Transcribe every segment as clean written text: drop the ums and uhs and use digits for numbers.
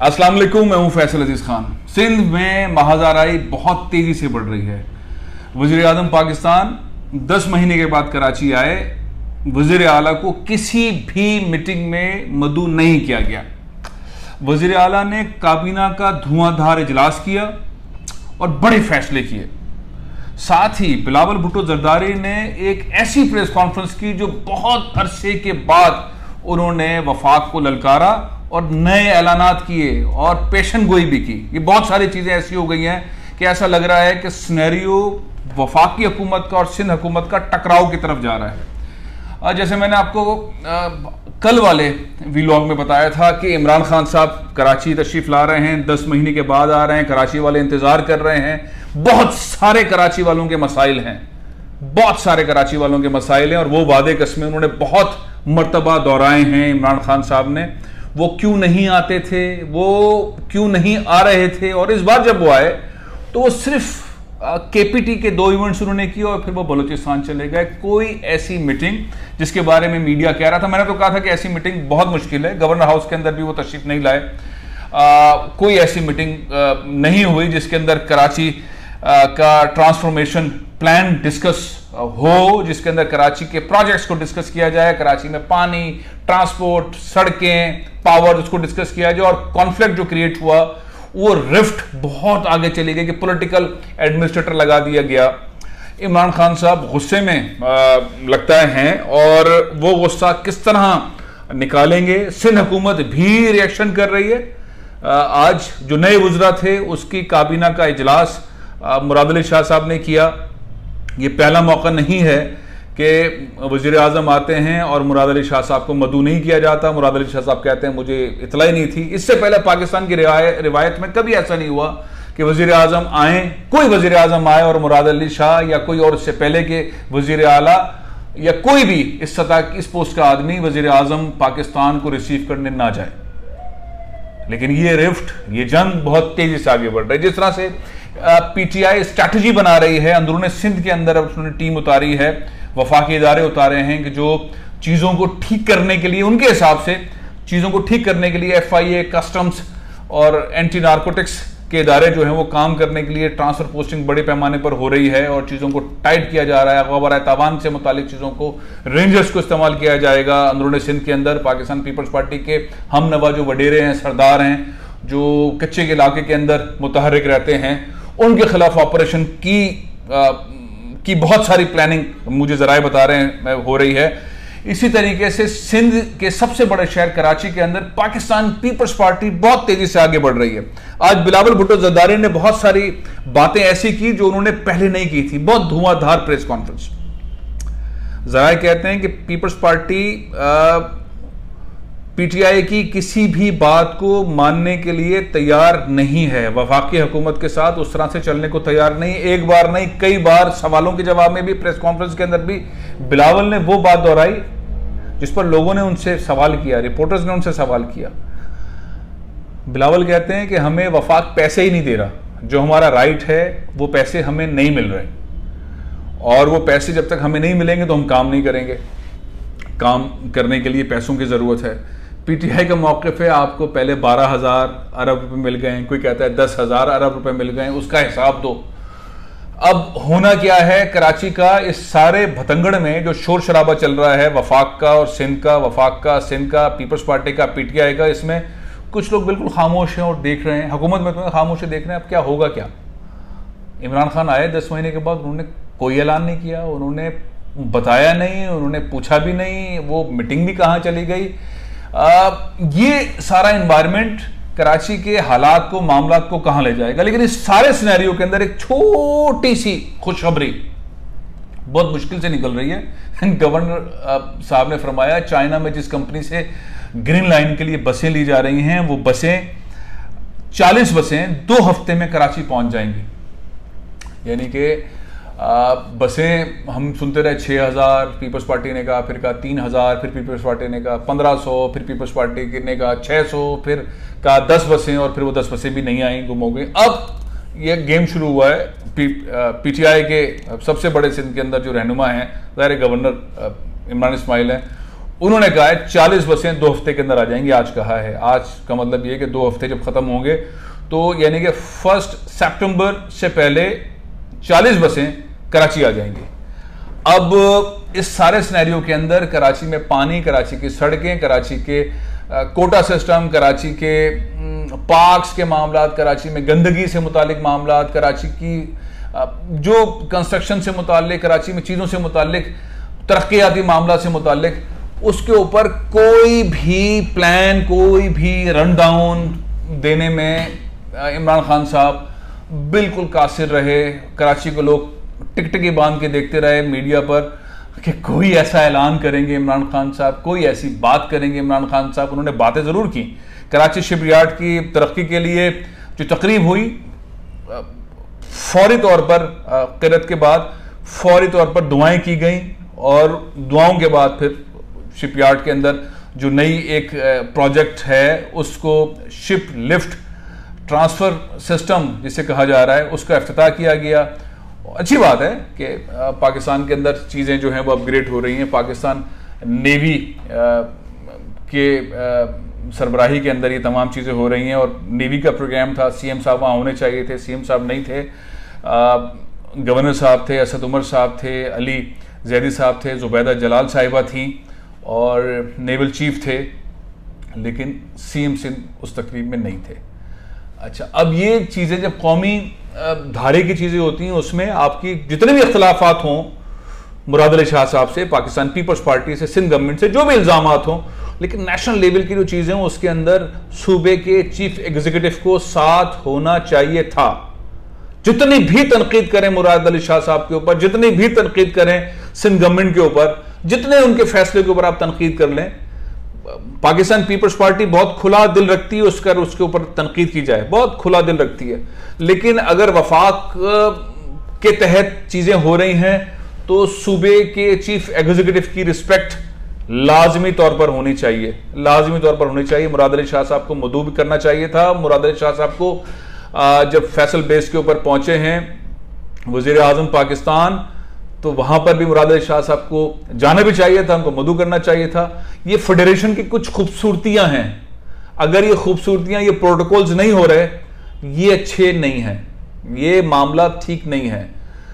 अस्सलाम वालेकुम, मैं हूं फैसल अजीज खान। सिंध में महाजाराई बहुत तेजी से बढ़ रही है। वजीर आजम पाकिस्तान 10 महीने के बाद कराची आए। वजीर आला को किसी भी मीटिंग में मदऊ नहीं किया गया। वजीर आला ने काबीना का धुआंधार इजलास किया और बड़े फैसले किए। साथ ही बिलावल भुट्टो जरदारी ने एक ऐसी प्रेस कॉन्फ्रेंस की जो बहुत अरसे के बाद उन्होंने वफाक को ललकारा और नए ऐलानात किए और पेशन गोई भी की। ये बहुत सारी चीजें ऐसी हो गई हैं कि ऐसा लग रहा है कि सिनेरियो वफाकी हुकूमत का और सिंध हुकूमत का टकराव की तरफ जा रहा है। जैसे मैंने आपको कल वाले व्लॉग में बताया था कि इमरान खान साहब कराची तशरीफ ला रहे हैं, 10 महीने के बाद आ रहे हैं। कराची वाले इंतजार कर रहे हैं। बहुत सारे कराची वालों के मसाइल हैं, बहुत सारे कराची वालों के मसाइल हैं और वो वादे कस्में उन्होंने बहुत मर्तबा दोहराए हैं इमरान खान साहब ने। वो क्यों नहीं आते थे, वो क्यों नहीं आ रहे थे, और इस बार जब वो आए तो वो सिर्फ केपीटी के 2 इवेंट्स उन्होंने किए और फिर वो बलूचिस्तान चले गए। कोई ऐसी मीटिंग जिसके बारे में मीडिया कह रहा था, मैंने तो कहा था कि ऐसी मीटिंग बहुत मुश्किल है, गवर्नर हाउस के अंदर भी वो तशरीफ नहीं लाए। कोई ऐसी मीटिंग नहीं हुई जिसके अंदर कराची का ट्रांसफॉर्मेशन प्लान डिस्कस हो, जिसके अंदर कराची के प्रोजेक्ट्स को डिस्कस किया जाए, कराची में पानी, ट्रांसपोर्ट, सड़कें, पावर, उसको डिस्कस किया जाए। और कॉन्फ्लिक्ट जो क्रिएट हुआ वो रिफ्ट बहुत आगे चली गई कि पॉलिटिकल एडमिनिस्ट्रेटर लगा दिया गया। इमरान खान साहब गुस्से में लगता है और वो गुस्सा किस तरह निकालेंगे। सिंध हुकूमत भी रिएक्शन कर रही है। आज जो नए वज़रा थे उसकी काबीना का इजलास मुराद अली शाह साहब ने किया। ये पहला मौका नहीं है कि वज़ीर आज़म आते हैं और मुराद अली शाह साहब को मदऊ नहीं किया जाता। मुराद अली शाह साहब कहते हैं मुझे इतला ही नहीं थी। इससे पहले पाकिस्तान की रिवायत में कभी ऐसा नहीं हुआ कि वज़ीर आज़म आए, कोई वज़ीर आज़म आए और मुराद अली शाह या कोई और इससे पहले के वज़ीर आला या कोई भी इस सतह की इस पोस्ट का आदमी वज़ीर आज़म पाकिस्तान को रिसीव करने ना जाए। लेकिन ये रिफ्ट, ये जंग बहुत तेजी से आगे बढ़ रही है। जिस तरह से पीटीआई स्ट्रैटेजी बना रही है अंदरूनी सिंध के अंदर, अब उन्होंने टीम उतारी है, वफाकी इदारे उतारे हैं कि जो चीज़ों को ठीक करने के लिए, उनके हिसाब से चीज़ों को ठीक करने के लिए FIA, कस्टम्स और एंटी नारकोटिक्स के इदारे जो हैं वो काम करने के लिए ट्रांसफर पोस्टिंग बड़े पैमाने पर हो रही है और चीज़ों को टाइट किया जा रहा है। गवारा तावान से मुतालिक चीज़ों को, रेंजर्स को इस्तेमाल किया जाएगा अंदरूनी सिंध के अंदर। पाकिस्तान पीपल्स पार्टी के हम नवा जो वडेरे हैं, सरदार हैं, जो कच्चे के इलाके के अंदर मुतहर्रिक रहते हैं, उनके खिलाफ ऑपरेशन की बहुत सारी प्लानिंग मुझे जराए बता रहे हैं हो रही है। इसी तरीके से सिंध के सबसे बड़े शहर कराची के अंदर पाकिस्तान पीपल्स पार्टी बहुत तेजी से आगे बढ़ रही है। आज बिलावल भुट्टो जरदारी ने बहुत सारी बातें ऐसी की जो उन्होंने पहले नहीं की थी। बहुत धुआंधार प्रेस कॉन्फ्रेंस। जराए कहते हैं कि पीपल्स पार्टी पीटीआई की किसी भी बात को मानने के लिए तैयार नहीं है। वफाकी हुकूमत के साथ उस तरह से चलने को तैयार नहीं। एक बार नहीं, कई बार सवालों के जवाब में भी, प्रेस कॉन्फ्रेंस के अंदर भी बिलावल ने वो बात दोहराई जिस पर लोगों ने उनसे सवाल किया, रिपोर्टर्स ने उनसे सवाल किया। बिलावल कहते हैं कि हमें वफाक पैसे ही नहीं दे रहा, जो हमारा राइट है वो पैसे हमें नहीं मिल रहे और वो पैसे जब तक हमें नहीं मिलेंगे तो हम काम नहीं करेंगे। काम करने के लिए पैसों की ज़रूरत है। पीटीआई का मौक़िफ़ है, आपको पहले 12,000 अरब रुपए मिल गए, कोई कहता है 10,000 अरब रुपए मिल गए, उसका हिसाब दो। अब होना क्या है, कराची का इस सारे भतंगड़ में जो शोर शराबा चल रहा है, वफाक का और सिंध का, वफाक का, सिंध का, पीपल्स पार्टी का, पीटीआई का, इसमें कुछ लोग बिल्कुल खामोश हैं और देख रहे हैं। हुकूमत में तुम्हें खामोश देख रहे हैं। अब क्या होगा क्या? इमरान खान आए 10 महीने के बाद, उन्होंने कोई ऐलान नहीं किया, उन्होंने बताया नहीं, उन्होंने पूछा भी नहीं, वो मीटिंग भी कहाँ चली गई। ये सारा इन्वायरमेंट कराची के हालात को, मामलात को कहां ले जाएगा। लेकिन इस सारे सिनेरियो के अंदर एक छोटी सी खुशखबरी बहुत मुश्किल से निकल रही है। गवर्नर साहब ने फरमाया चाइना में जिस कंपनी से ग्रीन लाइन के लिए बसें ली जा रही हैं, वो बसें 40 बसें 2 हफ्ते में कराची पहुंच जाएंगी। यानी कि बसें हम सुनते रहे 6,000, पीपल्स पार्टी ने कहा, फिर कहा 3,000, फिर पीपल्स पार्टी ने कहा 1,500, फिर पीपल्स पार्टी ने कहा 600, फिर कहा 10 बसें और फिर वो 10 बसें भी नहीं आई, गुम हो गई। अब ये गेम शुरू हुआ है। पीटीआई के सबसे बड़े सिंध के अंदर जो रहनुमा हैं, ज़ाहिर गवर्नर इमरान इस्माइल हैं, उन्होंने कहा है 40 बसें 2 हफ्ते के अंदर आ जाएंगी, आज कहा है। आज का मतलब ये कि 2 हफ्ते जब खत्म होंगे तो यानी कि 1 सितंबर से पहले 40 बसें कराची आ जाएंगी। अब इस सारे सिनेरियो के अंदर कराची में पानी, कराची की सड़कें, कराची के कोटा सिस्टम, कराची के पार्क्स के मामला, कराची में गंदगी से मुतालिक मामला, कराची की जो कंस्ट्रक्शन से मुतालिक, कराची में चीज़ों से मुतालिक, तरक्याती मामला से मुतालिक, उसके ऊपर कोई भी प्लान, कोई भी रन डाउन देने में इमरान खान साहब बिल्कुल कासिर रहे। कराची को लोग टिकटिकी बांध के देखते रहे मीडिया पर कि कोई ऐसा ऐलान करेंगे इमरान खान साहब, कोई ऐसी बात करेंगे इमरान खान साहब। उन्होंने बातें ज़रूर की। कराची शिपयार्ड की तरक्की के लिए जो तकरीब हुई, फौरी तौर पर क़िरत के बाद फौरी तौर पर दुआएं की गई और दुआओं के बाद फिर शिपयार्ड के अंदर जो नई एक प्रोजेक्ट है उसको शिप लिफ्ट ट्रांसफ़र सिस्टम जिसे कहा जा रहा है, उसका इफ्तिताह किया गया। अच्छी बात है कि पाकिस्तान के अंदर चीज़ें जो हैं वो अपग्रेड हो रही हैं। पाकिस्तान नेवी के सरबराही के अंदर ये तमाम चीज़ें हो रही हैं और नेवी का प्रोग्राम था। सीएम साहब वहाँ होने चाहिए थे, सीएम साहब नहीं थे। गवर्नर साहब थे, असद उमर साहब थे, अली जैदी साहब थे, जुबैदा जलाल साहिबा थी और नेवल चीफ थे, लेकिन सीएम सिंध उस तकरीब में नहीं थे। अच्छा, अब ये चीज़ें जब कौमी धारे की चीज़ें होती हैं उसमें आपकी जितने भी इख्तलाफात हों मुराद अली शाह साहब से, पाकिस्तान पीपल्स पार्टी से, सिंध गवर्नमेंट से, जो भी इल्ज़ामात हों, लेकिन नेशनल लेवल की जो चीज़ें हों उसके अंदर सूबे के चीफ एग्जीक्यूटिव को साथ होना चाहिए था। जितनी भी तनकीद करें मुराद अली शाह साहब के ऊपर, जितनी भी तनकीद करें सिंध गवर्नमेंट के ऊपर, जितने उनके फैसले के ऊपर आप तनकीद कर लें, पाकिस्तान पीपल्स पार्टी बहुत खुला दिल रखती है, उसके ऊपर तनकीद की जाए, बहुत खुला दिल रखती है। लेकिन अगर वफाक के तहत चीज़ें हो रही हैं तो सूबे के चीफ एग्जीक्यूटिव की रिस्पेक्ट लाजमी तौर पर होनी चाहिए, लाजमी तौर पर होनी चाहिए। मुराद अली शाह साहब को मदऊ भी करना चाहिए था। मुराद अली शाह साहब को जब फैसल बेस के ऊपर पहुंचे हैं वज़ीर आज़म पाकिस्तान, तो वहां पर भी मुराद अली शाह साहब को जाना भी चाहिए था, उनको मदऊ करना चाहिए था। ये फेडरेशन की कुछ खूबसूरतियां हैं, अगर ये खूबसूरतियां, ये प्रोटोकॉल्स नहीं हो रहे, ये अच्छे नहीं हैं, ये मामला ठीक नहीं है।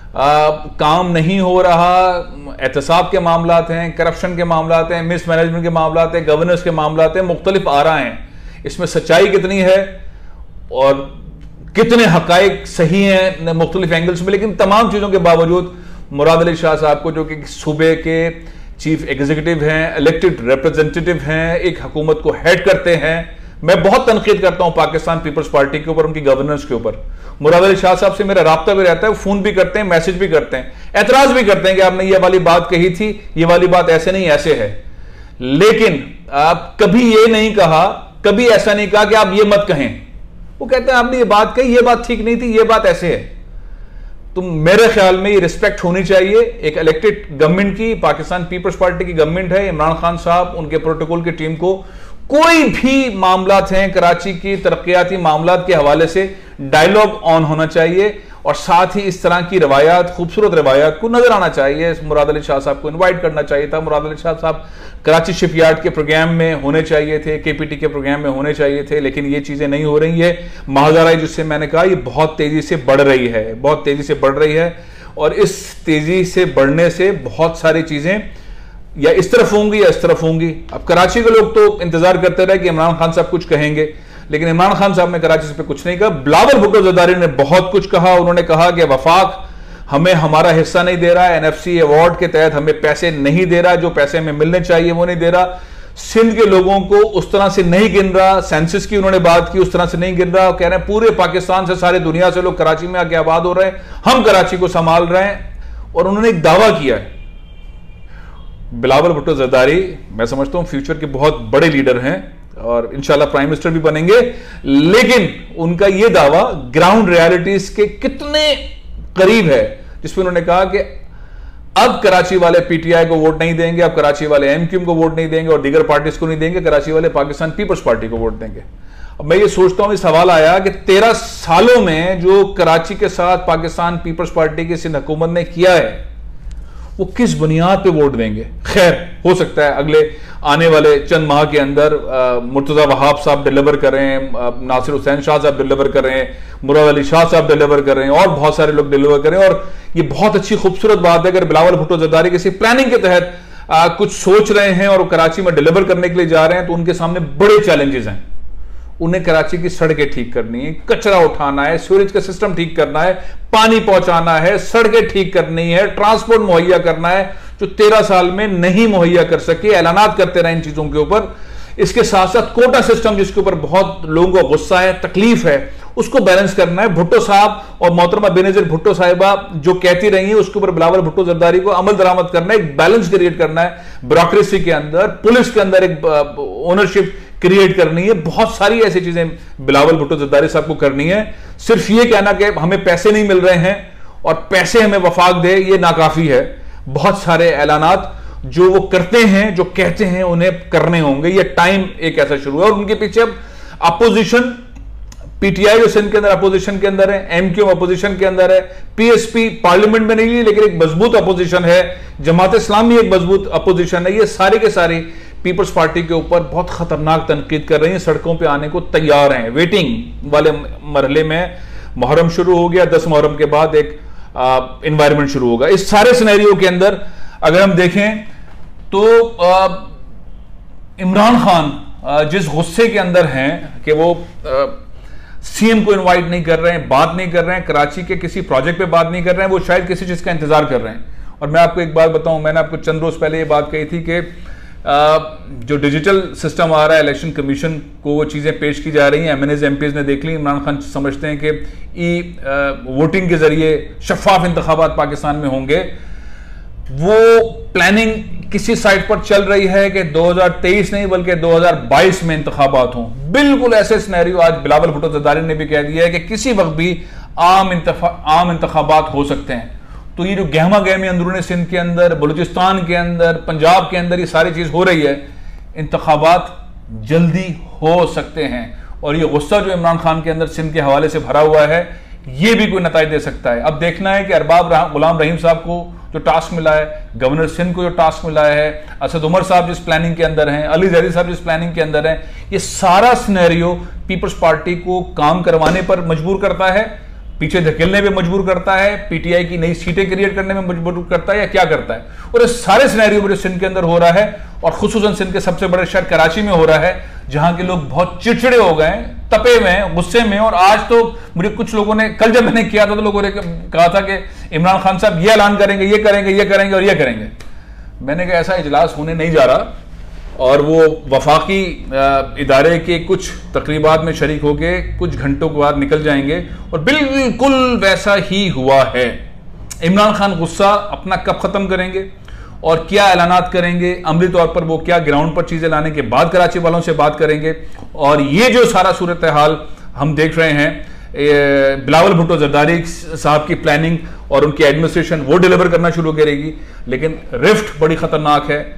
काम नहीं हो रहा, एहतसाब के मामलात हैं, करप्शन के मामलात हैं, मिस मैनेजमेंट के मामलात हैं, गवर्नेंस के मामलात हैं, मुख्तलिफ आ रहा हैं। इसमें सच्चाई कितनी है और कितने हकायक सही हैं मुख्तलिफ एंगल्स में, लेकिन तमाम चीज़ों के बावजूद मुराद अली शाह साहब को, जो कि सूबे के चीफ एग्जीक्यूटिव हैं, इलेक्टेड रिप्रेजेंटेटिव हैं, एक हुकूमत को हेड करते हैं, मैं बहुत तनकीद करता हूं पाकिस्तान पीपल्स पार्टी के ऊपर, उनकी गवर्नेंस के ऊपर। मुराद अली शाह साहब से मेरा राब्ता भी रहता है, फोन भी करते हैं, मैसेज भी करते हैं, एतराज भी करते हैं कि आपने ये वाली बात कही थी, ये वाली बात ऐसे नहीं ऐसे है। लेकिन आप कभी ये नहीं कहा, कभी ऐसा नहीं कहा कि आप ये मत कहें। वो कहते हैं आपने ये बात कही, ये बात ठीक नहीं थी, ये बात ऐसे है। तो मेरे ख्याल में ये रिस्पेक्ट होनी चाहिए एक इलेक्टेड गवर्नमेंट की। पाकिस्तान पीपल्स पार्टी की गवर्नमेंट है, इमरान खान साहब, उनके प्रोटोकॉल की टीम को कोई भी मामलात हैं कराची की तरक्याती मामलात के हवाले से डायलॉग ऑन होना चाहिए और साथ ही इस तरह की रवायात, खूबसूरत रवायात को नजर आना चाहिए। मुराद अली शाह साहब को इनवाइट करना चाहिए था। मुराद अली शाह साहब कराची शिपयार्ड के प्रोग्राम में होने चाहिए थे, केपीटी के प्रोग्राम में होने चाहिए थे, लेकिन ये चीजें नहीं हो रही है। महाजराई जिससे मैंने कहा ये बहुत तेजी से बढ़ रही है, बहुत तेजी से बढ़ रही है और इस तेजी से बढ़ने से बहुत सारी चीजें या इस तरफ होंगी या इस तरफ होंगी। अब कराची के लोग तो इंतजार करते रहे कि इमरान खान साहब कुछ कहेंगे, लेकिन इमरान खान साहब ने कराची पे कुछ नहीं कहा। बिलावल भुट्टो ज़रदारी ने बहुत कुछ कहा। उन्होंने कहा कि वफाक हमें हमारा हिस्सा नहीं दे रहा है, एनएफसी अवार्ड के तहत हमें पैसे नहीं दे रहा, जो पैसे हमें मिलने चाहिए वो नहीं दे रहा, सिंध के लोगों को उस तरह से नहीं गिन रहा, सेंसस की उन्होंने बात की, उस तरह से नहीं गिन रहा। कह रहे हैं पूरे पाकिस्तान से, सारी दुनिया से लोग कराची में आके आबाद हो रहे हैं, हम कराची को संभाल रहे हैं। और उन्होंने एक दावा किया है। बिलावल भुट्टो ज़रदारी मैं समझता हूं फ्यूचर के बहुत बड़े लीडर हैं और इंशाल्लाह प्राइम मिनिस्टर भी बनेंगे, लेकिन उनका यह दावा ग्राउंड रियलिटीज के कितने करीब है, जिसमें उन्होंने कहा कि अब कराची वाले पीटीआई को वोट नहीं देंगे, अब कराची वाले एमक्यूएम को वोट नहीं देंगे और दीगर पार्टीज को नहीं देंगे, कराची वाले पाकिस्तान पीपल्स पार्टी को वोट देंगे। अब मैं ये सोचता हूं, इस सवाल आया कि 13 सालों में जो कराची के साथ पाकिस्तान पीपल्स पार्टी की सिंध हुकूमत ने किया है वो किस बुनियाद पे वोट देंगे। खैर, हो सकता है अगले आने वाले चंद माह के अंदर मुर्तजा वहाब साहब डिलीवर कर रहे हैं, नासिर हुसैन शाह साहब डिलीवर कर रहे हैं, मुराद अली शाह साहब डिलीवर कर रहे हैं, और बहुत सारे लोग डिलीवर कर रहे हैं। और ये बहुत अच्छी खूबसूरत बात है, अगर बिलावल भुट्टो जरदारी किसी प्लानिंग के तहत कुछ सोच रहे हैं और कराची में डिलीवर करने के लिए जा रहे हैं, तो उनके सामने बड़े चैलेंजेस हैं। उन्हें कराची की सड़कें ठीक करनी है, कचरा उठाना है, सीवरेज का सिस्टम ठीक करना है, पानी पहुंचाना है, सड़कें ठीक करनी है, ट्रांसपोर्ट मुहैया करना है, जो 13 साल में नहीं मुहैया कर सके। ऐलानात करते रहे इन चीजों के ऊपर। इसके साथ साथ कोटा सिस्टम, जिसके ऊपर बहुत लोगों को गुस्सा है, तकलीफ है, उसको बैलेंस करना है। भुट्टो साहब और मोहतरमा बेनजीर भुट्टो साहिबा जो कहती रही है, उसके ऊपर बिलावल भुट्टो जरदारी को अमल दरामद करना है, एक बैलेंस क्रिएट करना है ब्यूरोक्रेसी के अंदर, पुलिस के अंदर एक ओनरशिप क्रिएट करनी है। बहुत सारी ऐसी चीजें बिलावल भुट्टो जरदारी साहब को करनी है। सिर्फ ये कहना कि हमें पैसे नहीं मिल रहे हैं और पैसे हमें वफाक दे, ये नाकाफी है। बहुत सारे ऐलानात जो वो करते हैं, जो कहते हैं, उन्हें करने होंगे। ये टाइम एक ऐसा शुरू है और उनके पीछे अब अपोजिशन, पीटीआई जो सिंध के अंदर अपोजिशन के अंदर है, एमक्यू अपोजिशन के अंदर है, पीएसपी पार्लियामेंट में नहीं है लेकिन एक मजबूत अपोजिशन है, जमात इस्लामी एक मजबूत अपोजिशन है। ये सारे के सारे पीपल्स पार्टी के ऊपर बहुत खतरनाक तनकीद कर रही हैं, सड़कों पे आने को तैयार हैं। वेटिंग वाले मरहले में मुहर्रम शुरू हो गया, 10 मुहर्रम के बाद एक एनवायरनमेंट शुरू होगा। इस सारे सिनेरियो के अंदर अगर हम देखें तो इमरान खान जिस गुस्से के अंदर हैं कि वो सीएम को इनवाइट नहीं कर रहे हैं, बात नहीं कर रहे हैं, कराची के किसी प्रोजेक्ट पे बात नहीं कर रहे हैं, वो शायद किसी चीज का इंतजार कर रहे हैं। और मैं आपको एक बात बताऊं, मैंने आपको चंद रोज पहले ये बात कही थी कि जो डिजिटल सिस्टम आ रहा है, इलेक्शन कमीशन को वो चीज़ें पेश की जा रही हैं, एमएनएज एमपीज ने देख ली। इमरान खान समझते हैं कि वोटिंग के जरिए शफाफ इंतखाबात पाकिस्तान में होंगे। वो प्लानिंग किसी साइड पर चल रही है कि 2023 नहीं बल्कि 2022 में इंतखाबात हों। बिल्कुल ऐसे सिनेरियो आज बिलावल भुट्टो जरदारी ने भी कह दिया है कि किसी वक्त भी आम इंतखाबात हो सकते हैं। तो ये जो गहमा गहमी अंदरूनी सिंध के अंदर, बलूचिस्तान के अंदर, पंजाब के अंदर ये सारी चीज हो रही है, इंतखाबात जल्दी हो सकते हैं। और ये गुस्सा जो इमरान खान के अंदर सिंध के हवाले से भरा हुआ है, ये भी कोई नतीजा दे सकता है। अब देखना है कि अरबाब गुलाम रहीम साहब को जो टास्क मिला है, गवर्नर सिंध को जो टास्क मिला है, असद उमर साहब जिस प्लानिंग के अंदर हैं, अली जहरी साहब जिस प्लानिंग के अंदर हैं, ये सारा सिनेरियो पीपल्स पार्टी को काम करवाने पर मजबूर करता है, पीछे धकेलने में मजबूर करता है, पीटीआई की नई सीटें क्रिएट करने में मजबूर करता है, या क्या करता है। और इस सारे सिनेरियो में जो सिंध के अंदर हो रहा है, और खुसूसन सिंध के सबसे बड़े शहर कराची में हो रहा है, जहां के लोग बहुत चिड़चिड़े हो गए, तपे हुए हैं, गुस्से में। और आज तो मुझे कुछ लोगों ने, कल जब मैंने किया था तो लोगों ने कहा था कि इमरान खान साहब ये ऐलान करेंगे, ये करेंगे, ये करेंगे और ये करेंगे। मैंने कहा ऐसा इजलास होने नहीं जा रहा, और वो वफाकी इदारे के कुछ तकरीबात में शरीक होके कुछ घंटों के बाद निकल जाएंगे, और बिल्कुल वैसा ही हुआ है। इमरान खान गुस्सा अपना कब खत्म करेंगे और क्या ऐलानात करेंगे, अमली तौर पर वो क्या ग्राउंड पर चीजें लाने के बाद कराची वालों से बात करेंगे। और ये जो सारा सूरत हाल हम देख रहे हैं, बिलावल भुट्टो जरदारी साहब की प्लानिंग और उनकी एडमिनिस्ट्रेशन वो डिलीवर करना शुरू करेगी, लेकिन रिफ्ट बड़ी खतरनाक है।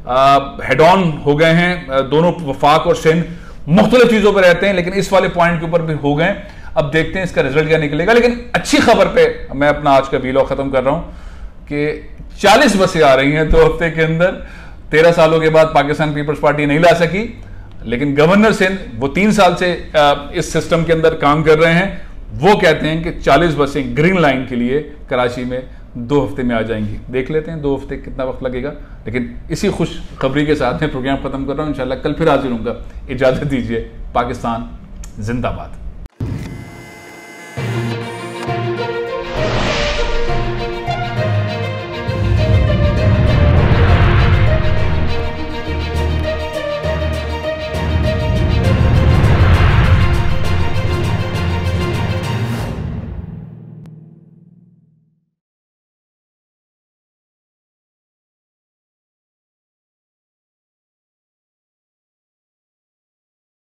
हेड ऑन हो गए हैं दोनों, वफाक और सिंध मुख्तलिफ चीजों पर रहते हैं, लेकिन इस वाले पॉइंट के ऊपर भी हो गए। अब देखते हैं इसका रिजल्ट क्या निकलेगा। लेकिन अच्छी खबर पे मैं अपना आज का वीलॉग खत्म कर रहा हूं कि 40 बसें आ रही हैं 2 हफ्ते के अंदर। 13 सालों के बाद पाकिस्तान पीपल्स पार्टी नहीं ला सकी, लेकिन गवर्नर सिंध वो 3 साल से इस सिस्टम के अंदर काम कर रहे हैं। वो कहते हैं कि 40 बसें ग्रीन लाइन के लिए कराची में 2 हफ्ते में आ जाएंगी। देख लेते हैं 2 हफ्ते कितना वक्त लगेगा। लेकिन इसी खुश खबरी के साथ मैं प्रोग्राम खत्म कर रहा हूँ। इंशाल्लाह कल फिर हाजिर होऊंगा। इजाजत दीजिए। पाकिस्तान जिंदाबाद।